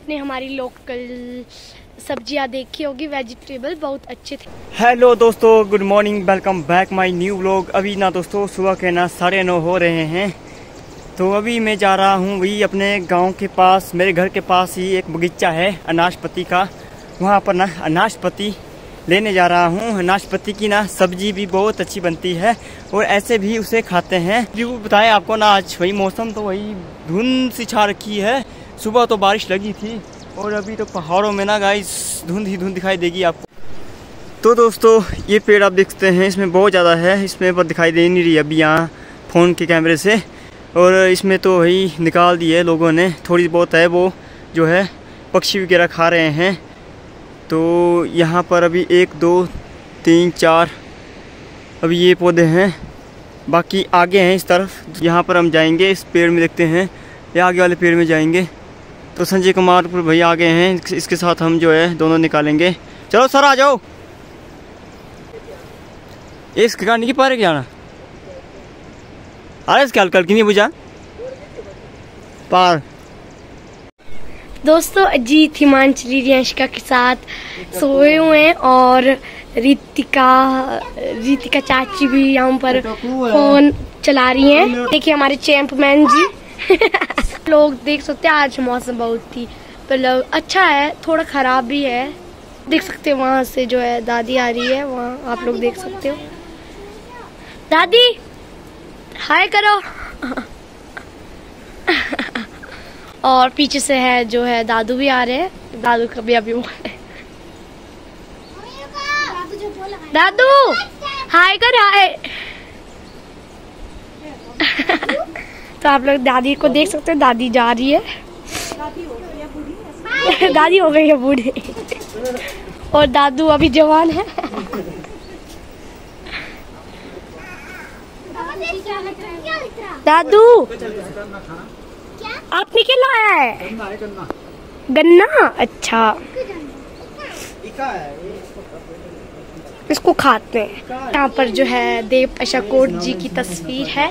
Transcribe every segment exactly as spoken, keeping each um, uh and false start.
आपने हमारी लोकल सब्जियां देखी होगी, वेजिटेबल बहुत अच्छे थे। हेलो दोस्तों, good morning, welcome back my new vlog. अभी ना दोस्तों सुबह के ना साढ़े नौ हो रहे हैं। तो अभी मैं जा रहा हूँ वही अपने गांव के पास, मेरे घर के पास ही एक बगीचा है अनाशपति का, वहाँ पर ना अनाशपति लेने जा रहा हूँ। नाशपाती की ना सब्जी भी बहुत अच्छी बनती है और ऐसे भी उसे खाते हैं। व्यू बताएं आपको ना, आज वही मौसम तो वही धुंध सी छा रखी है। सुबह तो बारिश लगी थी और अभी तो पहाड़ों में ना गाइस धुंध ही धुंध दिखाई देगी आपको। तो दोस्तों ये पेड़ आप देख सकते हैं, इसमें बहुत ज़्यादा है, इसमें पर दिखाई दे नहीं रही अभी यहाँ फ़ोन के कैमरे से। और इसमें तो वही निकाल दी है लोगों ने, थोड़ी बहुत है वो जो है पक्षी वगैरह खा रहे हैं। तो यहाँ पर अभी एक दो तीन चार अभी ये पौधे हैं, बाकी आगे हैं इस तरफ। यहाँ पर हम जाएंगे, इस पेड़ में देखते हैं, ये आगे वाले पेड़ में जाएंगे। तो संजय कुमार भाई आगे हैं, इसके साथ हम जो है दोनों निकालेंगे। चलो सर आ जाओ। इसके गाने की पारे क्या ना अरे इसके हल्का हल्की नहीं बुझा पार। दोस्तों अजीत, हिमांशली, रियांशिका के साथ सोए हुए हैं और रितिका रितिका चाची भी यहाँ पर फोन चला रही हैं। देखिए हमारे चैंपमैन जी लोग देख सकते हैं, आज मौसम बहुत ही मतलब अच्छा है, थोड़ा खराब भी है। देख सकते हैं वहाँ से जो है दादी आ रही है, वहाँ आप लोग देख सकते हो। दादी हाय करो। और पीछे से है जो है दादू भी आ रहे हैं, दादू का भी अभी दादू हाय कर हाय। तो आप लोग दादी को देख सकते हैं, दादी जा रही है, दादी हो गई है बूढ़ी और दादू अभी जवान है। दादू आपने क्या लाया है? गन्ना। अच्छा इसको खाते हैं। यहाँ पर जो है देव अशाकोट जी की तस्वीर है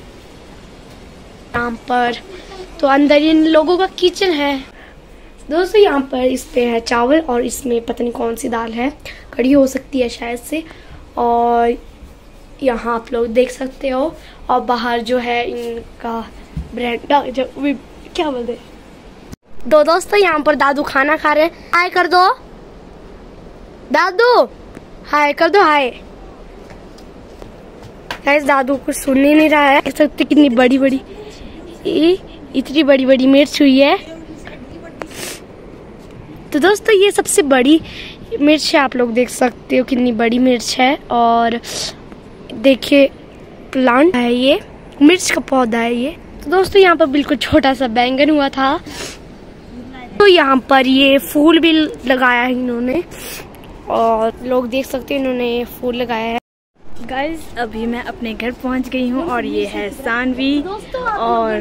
यहाँ पर। तो अंदर इन लोगों का किचन है दोस्तों। यहाँ पर इस पे है चावल और इसमें पता नहीं कौन सी दाल है, कड़ी हो सकती है शायद से। और यहाँ आप लोग देख सकते हो, और बाहर जो है इनका ब्रेड जो क्या बोलते दो दोस्तों, यहाँ पर दादू खाना खा रहे हैं। हाय कर दो दादू, हाय कर दो हाय। गाइस दादू कुछ सुन ही नहीं रहा है। देख सकते कितनी बड़ी बड़ी इतनी बड़ी बड़ी मिर्च हुई है। तो दोस्तों ये सबसे बड़ी मिर्च है, आप लोग देख सकते हो कितनी बड़ी मिर्च है। और देखिए प्लांट है, ये मिर्च का पौधा है ये। तो दोस्तों यहाँ पर बिल्कुल छोटा सा बैंगन हुआ था। तो यहाँ पर ये फूल भी लगाया है इन्होंने, और लोग देख सकते हैं इन्होंने ये फूल लगाया है। गाइस अभी मैं अपने घर पहुँच गई हूँ और ये है सानवी। और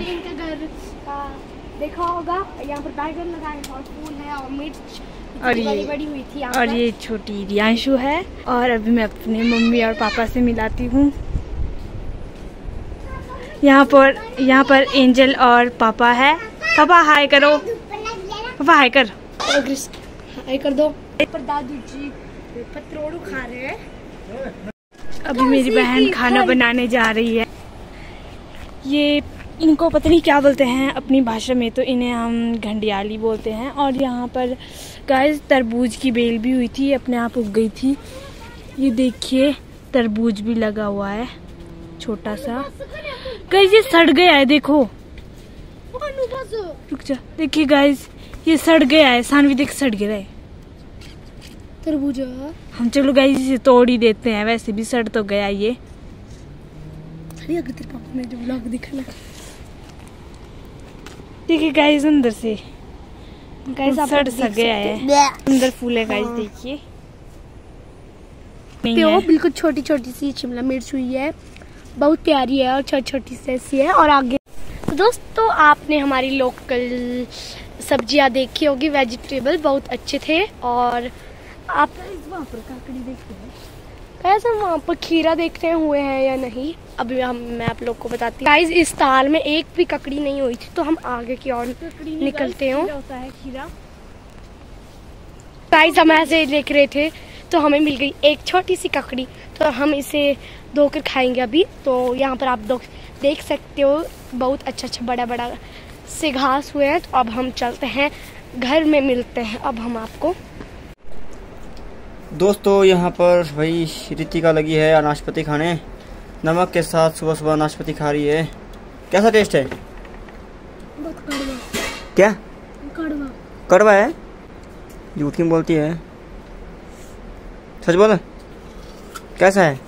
देखा होगा यहाँ पर बैंगन लगाए हैं और फूल है और मिर्च और ये बड़ी हुई थी और ये छोटी रियांशु है। और अभी मैं अपने मम्मी और पापा से मिलाती हूँ। यहाँ पर यहाँ पर एंजल और पापा है। पापा हाय करो, पापा हाय कर हाय कर दो। पर दादू जी पत्रोड़ू खा रहे हैं। अभी मेरी बहन खाना बनाने जा रही है। ये इनको पता नहीं क्या बोलते हैं अपनी भाषा में, तो इन्हें हम घंडियाली बोलते हैं। और यहाँ पर गाइस तरबूज की बेल भी हुई थी, अपने आप उग गई थी। ये देखिए तरबूज भी लगा हुआ है छोटा सा। गाइस ये सड़ गया है, देखो रुक जा। देखिए गाइस ये सड़ गया है, सानवी देख सड़ गया है तरबूज। हम चलो गाइस इसे तोड़ ही देते हैं, वैसे भी सड़ तो गया ये। तेरे पापा ने जो ब्लॉग दिखाना। देखिए गाइस अंदर से गाइस सड़ सा गया है, अंदर फूल है गाइस। देखिए वो बिल्कुल छोटी छोटी सी शिमला मिर्च हुई है, बहुत प्यारी है और छोटी छोटी सी ऐसी है। और आगे तो दोस्तों आपने हमारी लोकल सब्जियां देखी होगी, वेजिटेबल बहुत अच्छे थे। और आप वहाँ पर काकड़ी देखते हैं, कैसे वहाँ पर खीरा देखते हुए हैं या नहीं, अभी हम मैं आप लोग को बताती हूँ। गाइस इस ताल में एक भी ककड़ी नहीं हुई थी, तो हम आगे की ओर निकलते हैं। होता है खीरा गाइस हम ऐसे देख रहे थे तो हमें मिल गई एक छोटी सी ककड़ी, तो हम इसे धोकर खाएंगे अभी। तो यहाँ पर आप देख सकते हो बहुत अच्छा अच्छा बड़ा बड़ा से घास हुए हैं। तो अब हम चलते हैं घर में, मिलते हैं अब हम आपको। दोस्तों यहाँ पर भाई रितिका लगी है नाशपाती खाने, नमक के साथ सुबह सुबह नाशपाती खा रही है। कैसा टेस्ट है? बहुत कड़वा। क्या कड़वा? कड़वा है? झूठ क्यों बोलती है, सच बोल। कैसा है?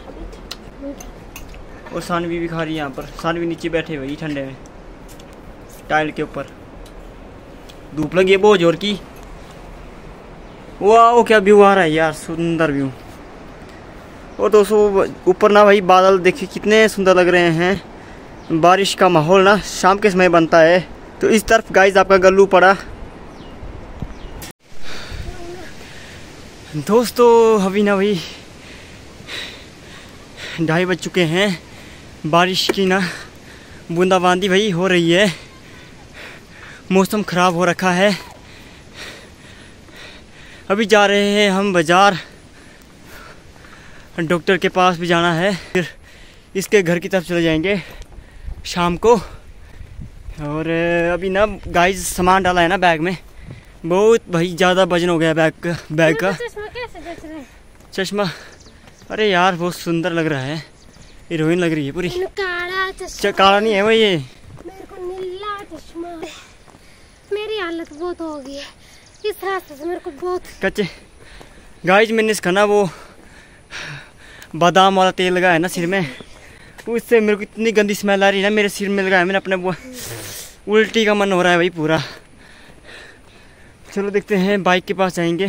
और सानवी भी खा रही है यहाँ पर। सानवी नीचे बैठे हुई ठंडे में टाइल के ऊपर, धूप लगी है बहुत जोर की। वाह क्या व्यू आ रहा है यार, सुंदर व्यू। और दोस्तों ऊपर ना भाई बादल देखिए कितने सुंदर लग रहे हैं। बारिश का माहौल ना शाम के समय बनता है। तो इस तरफ गाइस आपका गल्लू पड़ा। दोस्तों अभी ना भाई ढाई बज चुके हैं, बारिश की ना बूंदाबांदी भाई हो रही है, मौसम ख़राब हो रखा है। अभी जा रहे हैं हम बाज़ार, डॉक्टर के पास भी जाना है, फिर इसके घर की तरफ चले जाएंगे शाम को। और अभी ना गाइस सामान डाला है ना बैग में, बहुत भाई ज़्यादा वजन हो गया बैग का बैग का चश्मा। अरे यार बहुत सुंदर लग रहा है, हीरोइन लग रही है पूरी। काला चश्मा, काला नहीं है वो, ये मेरे को नीला चश्मा। मेरी हालत बहुत हो गई है इस रास्ते से, मेरे को बहुत कच्चे। गाइस मैंने इसका ना वो बादाम वाला तेल लगाया है ना सिर में, उससे मेरे को इतनी गंदी स्मेल आ रही है ना, मेरे सिर में लगाया मैंने अपने, वो उल्टी का मन हो रहा है भाई पूरा। चलो देखते हैं, बाइक के पास जाएंगे।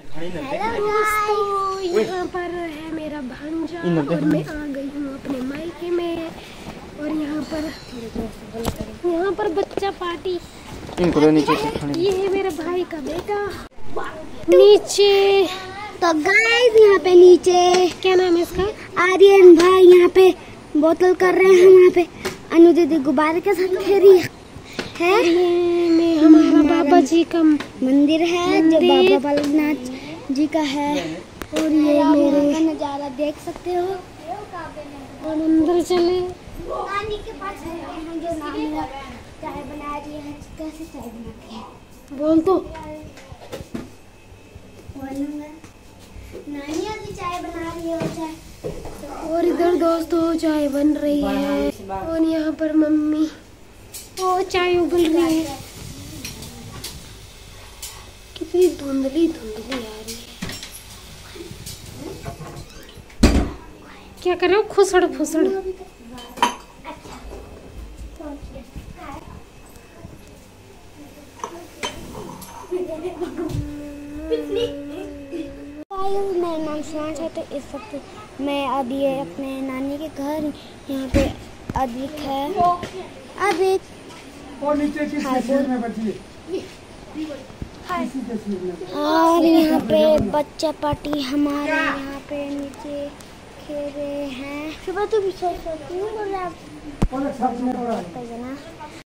दोस्तों यहाँ पर है मेरा भांजा और मैं आ गई हूँ अपने मायके में। और यहाँ पर यहाँ पर बच्चा पार्टी, इनको तो नीचे ये है मेरे भाई का बेटा नीचे। तो गाइस यहाँ पे नीचे क्या नाम है इसका, आर्यन भाई यहाँ पे बोतल कर रहे हैं। यहाँ पे अनु दीदी गुब्बारे के साथ खेली है। ये में हमारा बाबा जी का मंदिर है जो बाबा बालकनाथ जी का है। और ये मेरे का नजारा देख सकते हो। और अंदर चले, नानी के पास हैं जो नानी चाय बना रही है। कैसे चाय बनाती है बोल तो, नानी अभी चाय बना रही है चाय। और इधर दोस्तों चाय बन रही है, और यहाँ पर मम्मी वो चाय उबल रही है। कितनी धुंधली धुंधली आ रही है। क्या कर रहे हो, खुसड़ फुसड़। मेरा नाम सुहास है। तो इस वक्त मैं अभी अपने नानी के घर, यहाँ पे अधिक है अधिक और यहाँ पे बच्चा पार्टी हमारे यहाँ पे नीचे खेल रहे हैं। सुबह तो भी सोच सकती हूँ।